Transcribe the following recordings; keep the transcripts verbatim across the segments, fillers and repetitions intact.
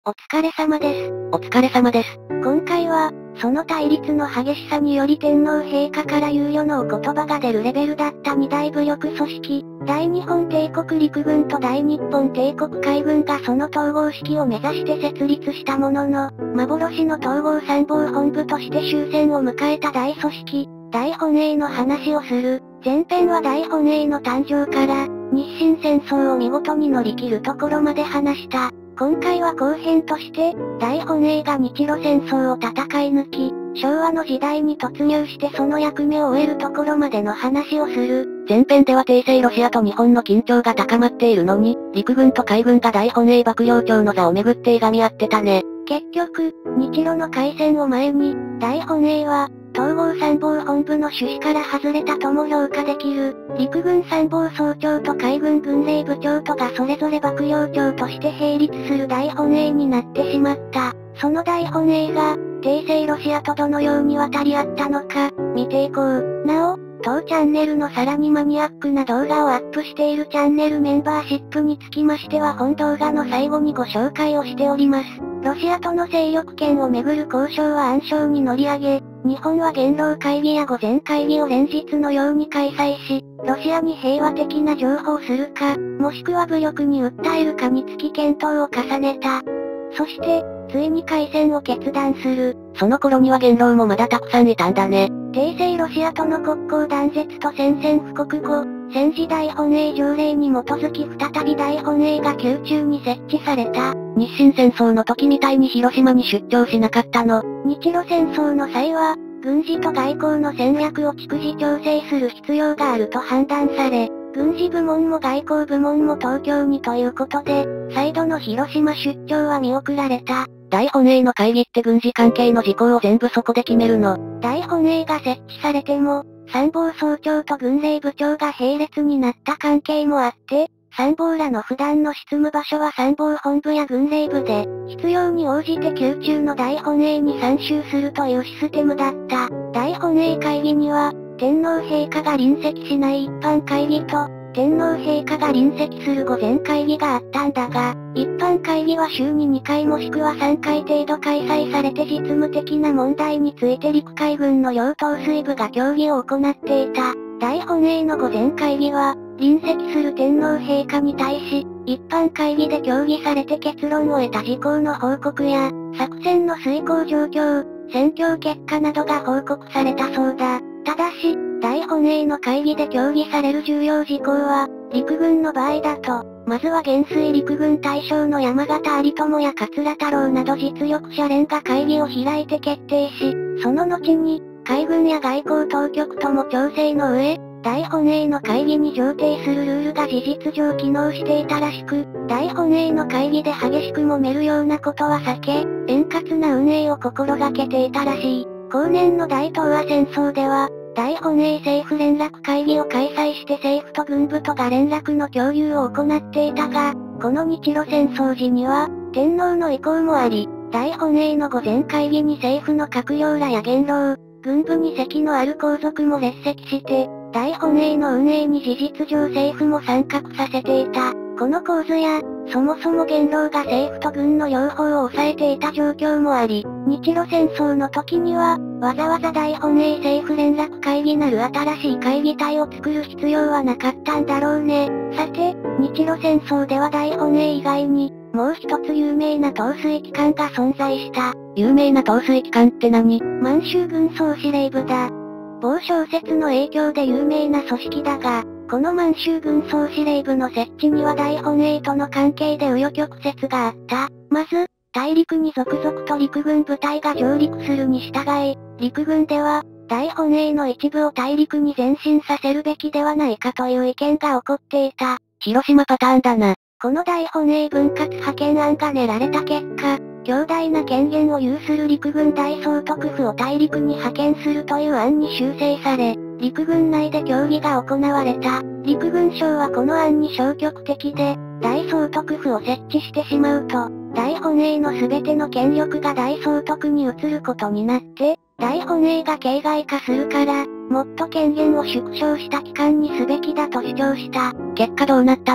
お疲れ様です。 お疲れ様です。 今回は、その対立の激しさにより天皇陛下から猶予のお言葉が出るレベルだった二大武力組織、大日本帝国陸軍と大日本帝国海軍がその統合式を目指して設立したものの、幻の統合参謀本部として終戦を迎えた大組織、大本営の話をする。前編は大本営の誕生から、日清戦争を見事に乗り切るところまで話した。今回は後編として、大本営が日露戦争を戦い抜き、昭和の時代に突入してその役目を終えるところまでの話をする。 前編では帝政ロシアと日本の緊張が高まっているのに、陸軍と海軍が大本営幕僚長の座をめぐっていがみ合ってたね。 結局、日露の開戦を前に、大本営は、統合参謀本部の趣旨から外れたとも評価できる、陸軍参謀総長と海軍軍令部長とがそれぞれ幕僚長として並立する大本営になってしまった。その大本営が、帝政ロシアとどのように渡り合ったのか、見ていこう。なお、当チャンネルのさらにマニアックな動画をアップしているチャンネルメンバーシップにつきましては本動画の最後にご紹介をしております。ロシアとの勢力圏をめぐる交渉は暗礁に乗り上げ、日本は元老会議や御前会議を連日のように開催し、ロシアに平和的な譲歩をするか、もしくは武力に訴えるかにつき検討を重ねた。そして、ついに開戦を決断する。 その頃には元老もまだたくさんいたんだね。 帝政ロシアとの国交断絶と宣戦布告後、戦時大本営条例に基づき再び大本営が宮中に設置された。 日清戦争の時みたいに広島に出張しなかったの。 日露戦争の際は、軍事と外交の戦略を逐次調整する必要があると判断され、軍事部門も外交部門も東京にということで、再度の広島出張は見送られた。 大本営の会議って軍事関係の事項を全部そこで決めるの。 大本営が設置されても、参謀総長と軍令部長が並列になった関係もあって、参謀らの普段の執務場所は参謀本部や軍令部で、必要に応じて宮中の大本営に参集するというシステムだった。大本営会議には、天皇陛下が臨席しない一般会議と、天皇陛下が臨席する御前会議があったんだが、一般会議は週ににかいもしくはさんかい程度開催されて実務的な問題について陸海軍の両統帥部が協議を行っていた。大本営の御前会議は、臨席する天皇陛下に対し、一般会議で協議されて結論を得た事項の報告や、作戦の遂行状況、戦況結果などが報告されたそうだ。ただし、大本営の会議で協議される重要事項は、陸軍の場合だと、まずは元帥陸軍大将の山形有朋や桂太郎など実力者連が会議を開いて決定し、その後に、海軍や外交当局とも調整の上、大本営の会議に上程するルールが事実上機能していたらしく、大本営の会議で激しく揉めるようなことは避け、円滑な運営を心がけていたらしい。後年の大東亜戦争では、大本営政府連絡会議を開催して政府と軍部とが連絡の共有を行っていたが、この日露戦争時には、天皇の意向もあり、大本営の御前会議に政府の閣僚らや元老、軍部に籍のある皇族も列席して、大本営の運営に事実上政府も参画させていた。この構図や、そもそも元老が政府と軍の両方を抑えていた状況もあり、日露戦争の時には、わざわざ大本営政府連絡会議なる新しい会議体を作る必要はなかったんだろうね。さて、日露戦争では大本営以外に、もう一つ有名な統帥機関が存在した。 有名な統帥機関って何？ 満州軍総司令部だ。某小説の影響で有名な組織だが、この満州軍総司令部の設置には大本営との関係で紆余曲折があった。まず、大陸に続々と陸軍部隊が上陸するに従い、陸軍では、大本営の一部を大陸に前進させるべきではないかという意見が起こっていた。 広島パターンだな。 この大本営分割派遣案が練られた結果、強大な権限を有する陸軍大総督府を大陸に派遣するという案に修正され、陸軍内で協議が行われた。陸軍省はこの案に消極的で、大総督府を設置してしまうと、大本営の全ての権力が大総督に移ることになって、大本営が形骸化するから、もっと権限を縮小した機関にすべきだと主張した。 結果どうなったの？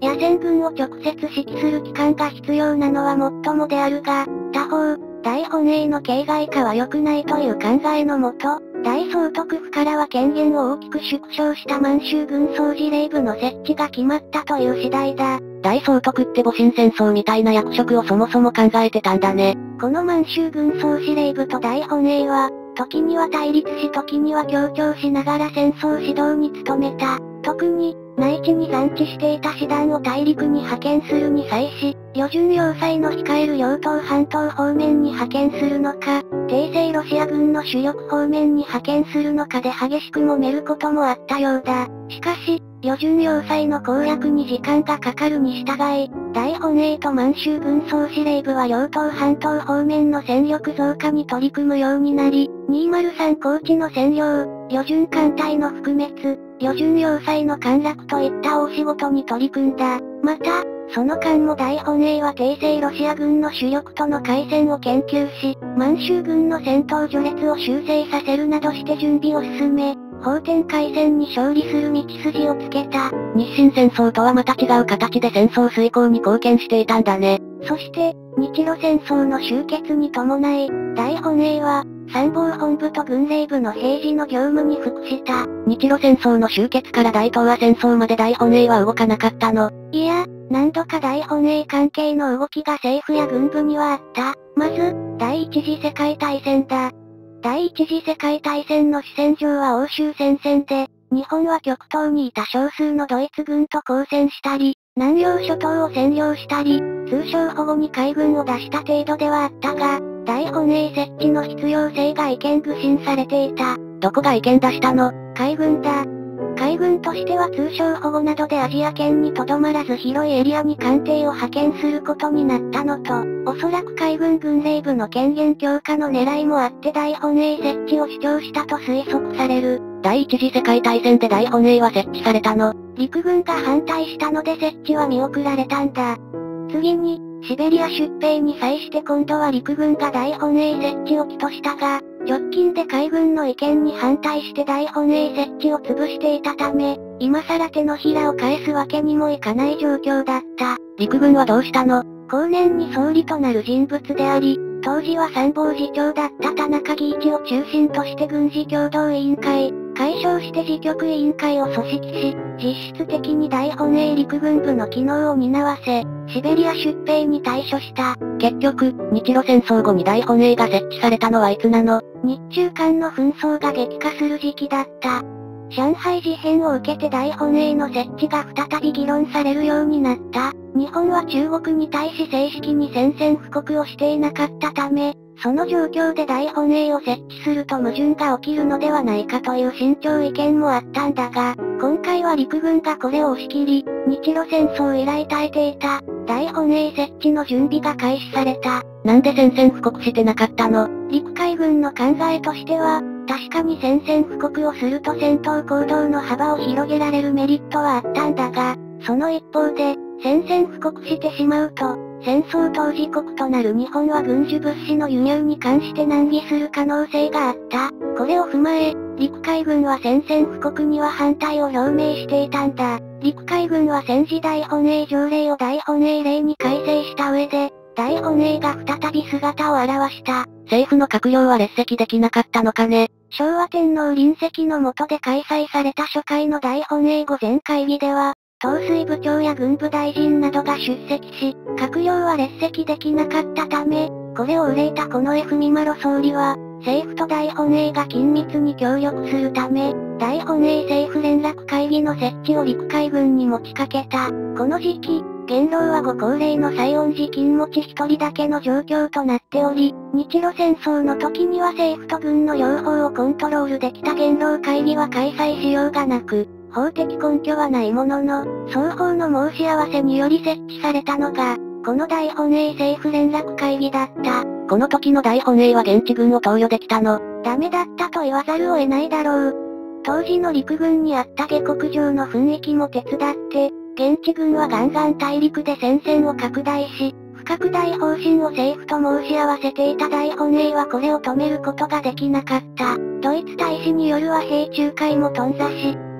野戦軍を直接指揮する機関が必要なのはもっともであるが、他方、大本営の形骸化は良くないという考えのもと、大総督府からは権限を大きく縮小した満州軍総司令部の設置が決まったという次第だ。 大総督って戊辰戦争みたいな役職をそもそも考えてたんだね。 この満州軍総司令部と大本営は、時には対立し時には協調しながら戦争指導に努めた。特に、内地に残地していた師団を大陸に派遣するに際し、旅順要塞の控える両東半島方面に派遣するのか、帝政ロシア軍の主力方面に派遣するのかで激しく揉めることもあったようだ。しかし、旅順要塞の攻略に時間がかかるに従い、大本営と満州軍総司令部は両東半島方面の戦力増加に取り組むようになり、にまるさん高地の占領、旅順艦隊の覆滅、旅順要塞の陥落といった大仕事に取り組んだ。また、その間も大本営は帝政ロシア軍の主力との海戦を研究し、満州軍の戦闘序列を修正させるなどして準備を進め、奉天海戦に勝利する道筋をつけた。 日清戦争とはまた違う形で戦争遂行に貢献していたんだね。 そして、日露戦争の終結に伴い、大本営は、参謀本部と軍令部の平時の業務に服した。 日露戦争の終結から大東亜戦争まで大本営は動かなかったの。 いや、何度か大本営関係の動きが政府や軍部にはあった。まず、第一次世界大戦だ。第一次世界大戦の主戦場は欧州戦線で、日本は極東にいた少数のドイツ軍と交戦したり、南洋諸島を占領したり、通商保護に海軍を出した程度ではあったが、大本営設置の必要性が意見具申されていた。 どこが意見出したの？ 海軍だ。海軍としては通商保護などでアジア圏にとどまらず広いエリアに艦艇を派遣することになったのと、おそらく海軍軍令部の権限強化の狙いもあって大本営設置を主張したと推測される。 第一次世界大戦で大本営は設置されたの？ 陸軍が反対したので設置は見送られたんだ。次に、シベリア出兵に際して今度は陸軍が大本営設置を起としたが、直近で海軍の意見に反対して大本営設置を潰していたため、今更手のひらを返すわけにもいかない状況だった。 陸軍はどうしたの？ 後年に総理となる人物であり、当時は参謀次長だった田中義一を中心として軍事共同委員会、解消して自局委員会を組織し、実質的に大本営陸軍部の機能を担わせ、シベリア出兵に対処した。 結局、日露戦争後に大本営が設置されたのはいつなの？ 日中間の紛争が激化する時期だった。上海事変を受けて大本営の設置が再び議論されるようになった。日本は中国に対し正式に宣戦布告をしていなかったため、その状況で大本営を設置すると矛盾が起きるのではないかという慎重意見もあったんだが、今回は陸軍がこれを押し切り、日露戦争以来耐えていた、大本営設置の準備が開始された。 なんで宣戦布告してなかったの？ 陸海軍の考えとしては、確かに宣戦布告をすると戦闘行動の幅を広げられるメリットはあったんだが、その一方で、宣戦布告してしまうと、戦争当事国となる日本は軍需物資の輸入に関して難儀する可能性があった。これを踏まえ、陸海軍は宣戦布告には反対を表明していたんだ。陸海軍は戦時大本営条例を大本営令に改正した上で、大本営が再び姿を現した。 政府の閣僚は列席できなかったのかね。 昭和天皇臨席の下で開催された初回の大本営御前会議では、統帥部長や軍部大臣などが出席し、閣僚は列席できなかったため、これを憂いた近衛文麿総理は、政府と大本営が緊密に協力するため、大本営政府連絡会議の設置を陸海軍に持ちかけた。この時期、元老はご高齢の西園寺金持ち一人だけの状況となっており、日露戦争の時には政府と軍の両方をコントロールできた元老会議は開催しようがなく、法的根拠はないものの、双方の申し合わせにより設置されたのが、この大本営政府連絡会議だった。 この時の大本営は現地軍を投与できたの？ ダメだったと言わざるを得ないだろう。当時の陸軍にあった下克上の雰囲気も手伝って、現地軍はガンガン大陸で戦線を拡大し、不拡大方針を政府と申し合わせていた大本営はこれを止めることができなかった。ドイツ大使による和平仲介も頓挫し、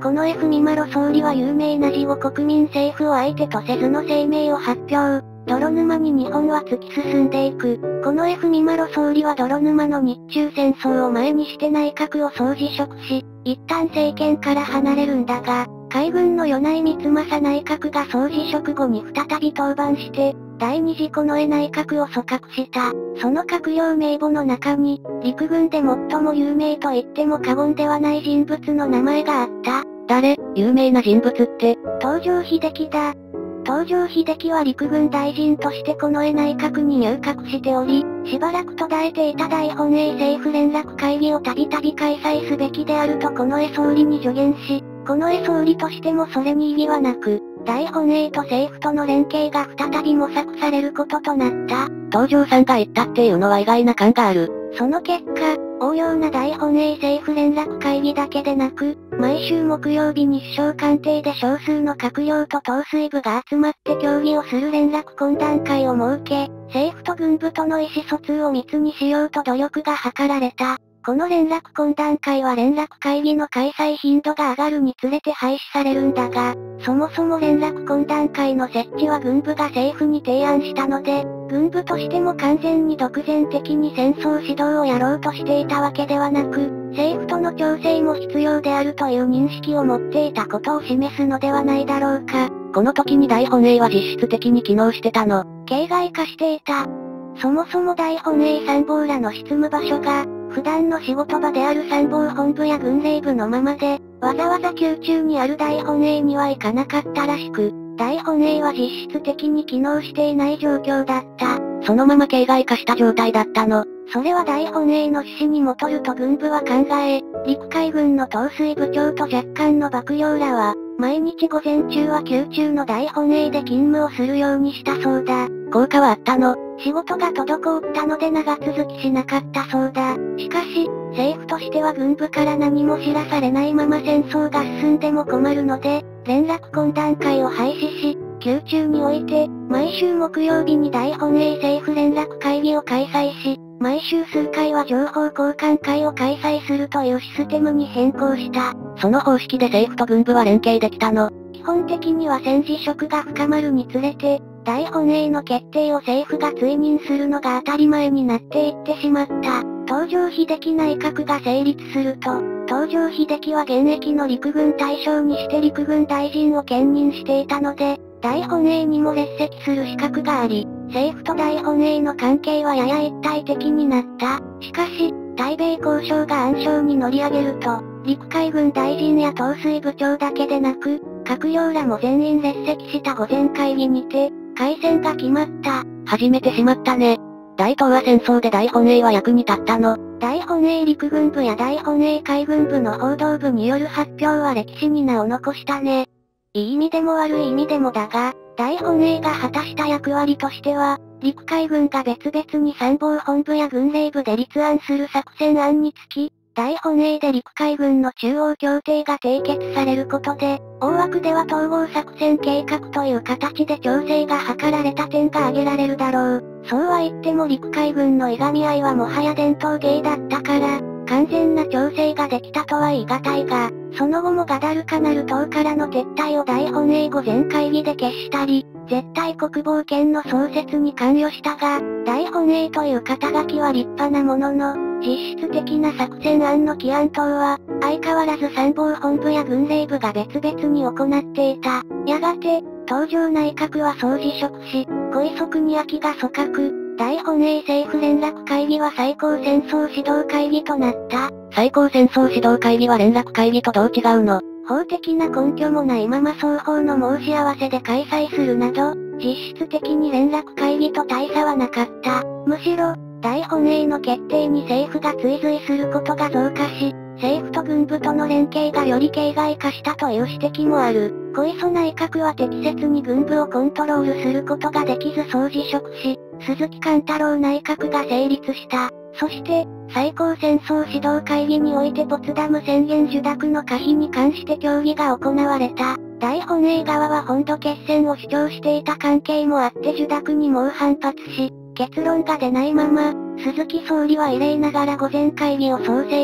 近衛文麿総理は有名な事後国民政府を相手とせずの声明を発表。泥沼に日本は突き進んでいく。近衛文麿総理は泥沼の日中戦争を前にして内閣を総辞職し、一旦政権から離れるんだが、海軍の米内光政内閣が総辞職後に再び登板して、第二次近衛内閣を組閣した。その閣僚名簿の中に、陸軍で最も有名と言っても過言ではない人物の名前があった。 誰？有名な人物って？ 東条英機だ。東条英機は陸軍大臣として近衛内閣に入閣しており、しばらく途絶えていた大本営政府連絡会議をたびたび開催すべきであると近衛総理に助言し、近衛総理としてもそれに異議はなく、大本営と政府との連携が再び模索されることとなった。 東条さんが言ったっていうのは意外な感がある。 その結果、応用な大本営政府連絡会議だけでなく、毎週木曜日に首相官邸で少数の閣僚と統帥部が集まって協議をする連絡懇談会を設け、政府と軍部との意思疎通を密にしようと努力が図られた。この連絡懇談会は連絡会議の開催頻度が上がるにつれて廃止されるんだが、そもそも連絡懇談会の設置は軍部が政府に提案したので、軍部としても完全に独善的に戦争指導をやろうとしていたわけではなく、政府との調整も必要であるという認識を持っていたことを示すのではないだろうか。 この時に大本営は実質的に機能してたの？ 形骸化していた。そもそも大本営参謀らの執務場所が、普段の仕事場である参謀本部や軍令部のままで、わざわざ宮中にある大本営には行かなかったらしく、大本営は実質的に機能していない状況だった。 そのまま形骸化した状態だったの？ それは大本営の指示に基ると軍部は考え、陸海軍の統帥部長と若干の幕僚らは、毎日午前中は宮中の大本営で勤務をするようにしたそうだ。 効果はあったの？ 仕事が滞ったので長続きしなかったそうだ。しかし、政府としては軍部から何も知らされないまま戦争が進んでも困るので、連絡懇談会を廃止し、宮中において、毎週木曜日に大本営政府連絡会議を開催し、毎週数回は情報交換会を開催するというシステムに変更した。 その方式で政府と軍部は連携できたの？ 基本的には戦時色が深まるにつれて、大本営の決定を政府が追認するのが当たり前になっていってしまった。東条英機内閣が成立すると、東条英機は現役の陸軍大将にして陸軍大臣を兼任していたので、大本営にも列席する資格があり、政府と大本営の関係はやや一体的になった。しかし、対米交渉が暗礁に乗り上げると、陸海軍大臣や統帥部長だけでなく、閣僚らも全員列席した御前会議にて、開戦が決まった。 始めてしまったね。大東亜戦争で大本営は役に立ったの？ 大本営陸軍部や大本営海軍部の報道部による発表は歴史に名を残したね。いい意味でも悪い意味でもだが、大本営が果たした役割としては、陸海軍が別々に参謀本部や軍令部で立案する作戦案につき、大本営で陸海軍の中央協定が締結されることで、大枠では統合作戦計画という形で調整が図られた点が挙げられるだろう。そうは言っても陸海軍のいがみ合いはもはや伝統芸だったから、完全な調整ができたとは言い難いが、その後もガダルカナル島からの撤退を大本営御前会議で決したり、絶対国防圏の創設に関与したが、大本営という肩書きは立派なものの、実質的な作戦案の起案等は、相変わらず参謀本部や軍令部が別々に行っていた。やがて、東条内閣は総辞職し、小磯国明が組閣、大本営政府連絡会議は最高戦争指導会議となった。 最高戦争指導会議は連絡会議とどう違うの？ 法的な根拠もないまま双方の申し合わせで開催するなど、実質的に連絡会議と大差はなかった。むしろ、大本営の決定に政府が追随することが増加し、政府と軍部との連携がより形骸化したという指摘もある。小磯内閣は適切に軍部をコントロールすることができず総辞職し、鈴木貫太郎内閣が成立した。そして、最高戦争指導会議においてポツダム宣言受諾の可否に関して協議が行われた。大本営側は本土決戦を主張していた関係もあって受諾に猛反発し、結論が出ないまま、鈴木総理は異例ながら御前会議を創成し、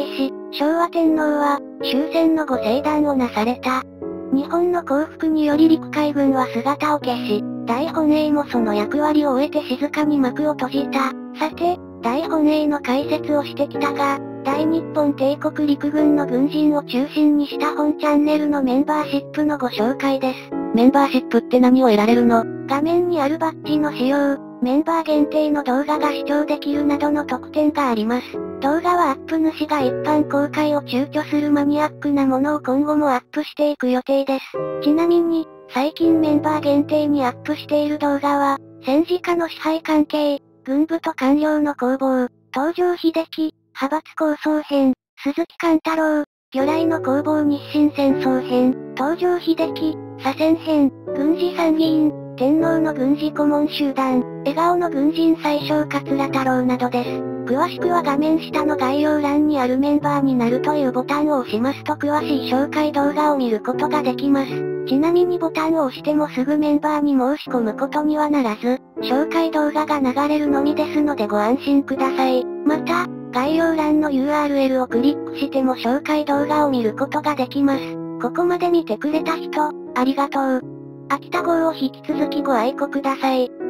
昭和天皇は、終戦の後聖断をなされた。日本の降伏により陸海軍は姿を消し、大本営もその役割を終えて静かに幕を閉じた。さて、大本営の解説をしてきたが、大日本帝国陸軍の軍人を中心にした本チャンネルのメンバーシップのご紹介です。 メンバーシップって何を得られるの？ 画面にあるバッジの使用、メンバー限定の動画が視聴できるなどの特典があります。動画はアップ主が一般公開を躊躇するマニアックなものを今後もアップしていく予定です。ちなみに、最近メンバー限定にアップしている動画は、戦時下の支配関係、軍部と官僚の攻防、東条英機、派閥構想編、鈴木貫太郎、魚雷の攻防日清戦争編、東条英機、左遷編、軍事参議院、天皇の軍事顧問集団、笑顔の軍人宰相桂太郎などです。詳しくは画面下の概要欄にあるメンバーになるというボタンを押しますと詳しい紹介動画を見ることができます。ちなみにボタンを押してもすぐメンバーに申し込むことにはならず、紹介動画が流れるのみですのでご安心ください。また、概要欄の ユーアールエル をクリックしても紹介動画を見ることができます。ここまで見てくれた人、ありがとう。秋田号を引き続きご愛顧ください。